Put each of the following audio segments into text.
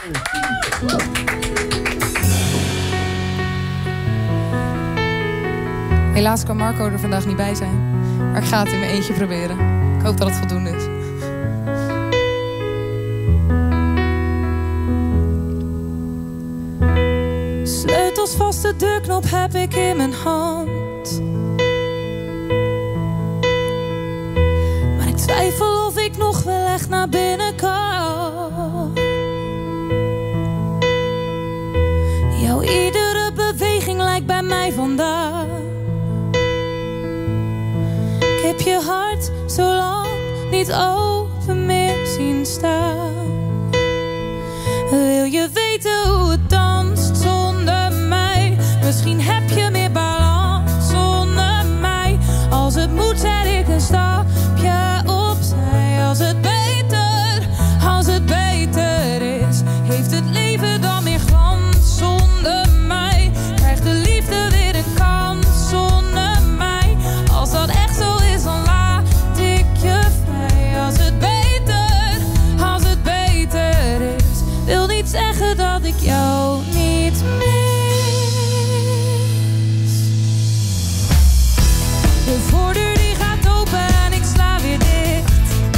Helaas kan Marco er vandaag niet bij zijn. Maar ik ga het in mijn eentje proberen. Ik hoop dat het voldoende is. Sleutels vast, de deurknop heb ik in mijn hand. Maar ik twijfel of ik nog wel echt naar binnen kan. Jouw iedere beweging lijkt bij mij vandaan. Ik heb je hart zo lang niet open meer zien staan. Wil je weten hoe het danst zonder mij? Misschien heb je meer balans zonder mij. Als het moet zet ik een stapje opzij. Als het beter is, heeft het leven dan meer glans zonder mij? Krijgt de liefde weer een kans zonder mij? Als dat echt zo is, dan laat ik je vrij. Als het beter is, wil niet zeggen dat ik jou niet mis. De voordeur die gaat open en ik sla weer dicht.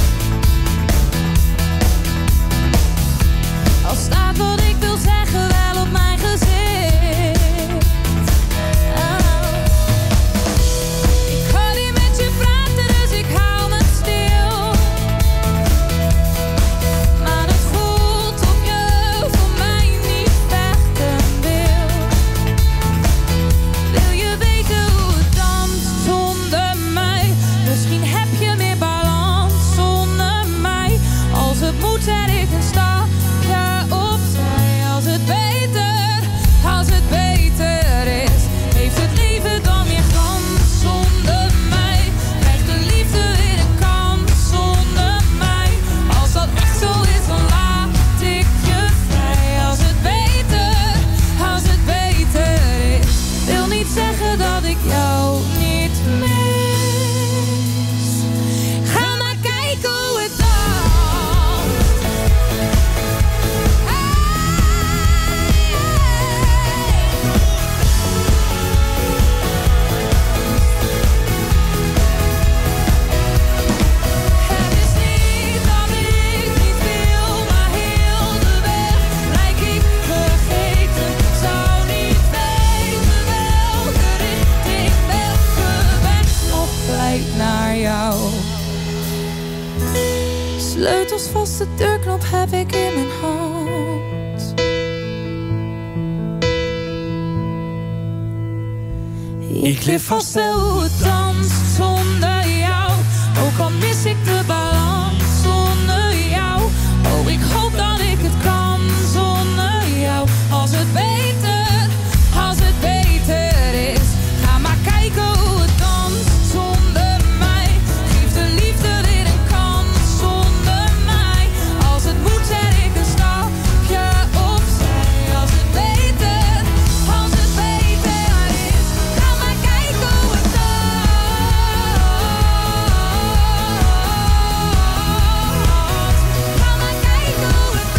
Al staat wat ik wil zeggen wel op mijn gezicht. Ik kan niet met je praten, dus ik hou me stil. Maar het voelt of je voor mij niet vechten wil. Wil je weten hoe het danst zonder mij? Misschien heb je meer balans zonder mij. Als het moet zet ik een stapje opzij. Als het beter is, heeft het leven dan meer glans zonder mij? Krijgt de liefde weer een kans zonder mij? Als dat echt zo is, dan laat ik je vrij. Als het beter is, wil niet zeggen dat ik jou niet mis. Ga maar kijken hoe het danst. Het is niet dat ik niet wil, maar heel de weg lijk ik vergeten. Zou niet weten welke richting, welke weg nog leidt naar jou. Sleutels vast, de deurknop heb ik in mijn hand. Ik leef vast wel hoe het danst zonder jou. Ook al mis ik de balans zonder jou. Oh, ik hoop dat ik het kan zonder jou. Als het beter is, ga maar kijken hoe het danst zonder mij. Geef de liefde weer een kans zonder mij. Als het moet zet ik een stapje opzij. Als het beter is, ga maar kijken hoe het danst. Ga maar kijken hoe het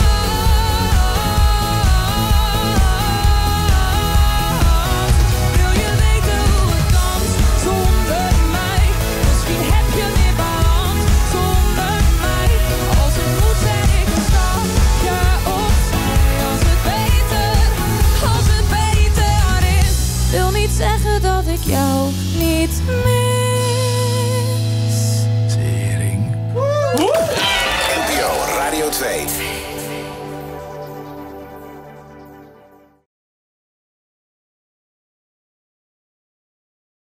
danst. Wil je weten hoe het danst zonder mij? Misschien heb je meer balans zonder mij. Als het moet zet ik een stapje opzij. Als het beter is, wil niet zeggen dat ik jou niet mis. NPO Radio 2.